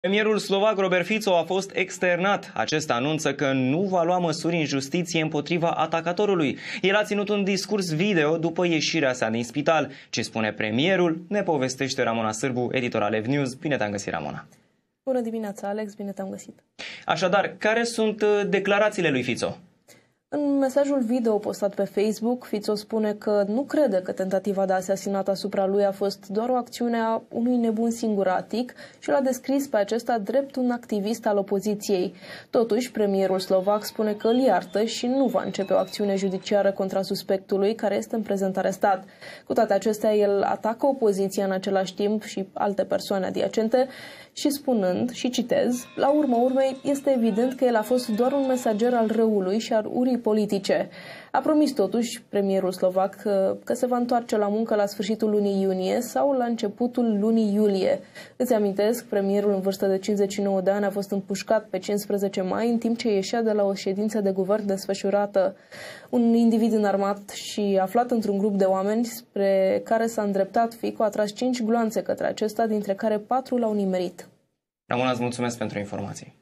Premierul slovac Robert Fico a fost externat. Acesta anunță că nu va lua măsuri în justiție împotriva atacatorului. El a ținut un discurs video după ieșirea sa din spital. Ce spune premierul, ne povestește Ramona Sârbu, editor al Evnews. Bine te-am găsit, Ramona! Bună dimineața, Alex! Bine te-am găsit! Așadar, care sunt declarațiile lui Fico? În mesajul video postat pe Facebook, Fico spune că nu crede că tentativa de asasinat asupra lui a fost doar o acțiune a unui nebun singuratic și l-a descris pe acesta drept un activist al opoziției. Totuși, premierul slovac spune că îl iartă și nu va începe o acțiune judiciară contra suspectului, care este în prezent arestat. Cu toate acestea, el atacă opoziția în același timp și alte persoane adiacente și spunând, și citez, la urma urmei, este evident că el a fost doar un mesager al răului și al urii politice. A promis totuși premierul slovac că se va întoarce la muncă la sfârșitul lunii iunie sau la începutul lunii iulie. Îți amintesc, premierul în vârstă de 59 de ani a fost împușcat pe 15 mai în timp ce ieșea de la o ședință de guvern desfășurată. Un individ înarmat și aflat într-un grup de oameni spre care s-a îndreptat Fico a tras 5 gloanțe către acesta, dintre care 4 l-au nimerit. Ramona, îți mulțumesc pentru informații.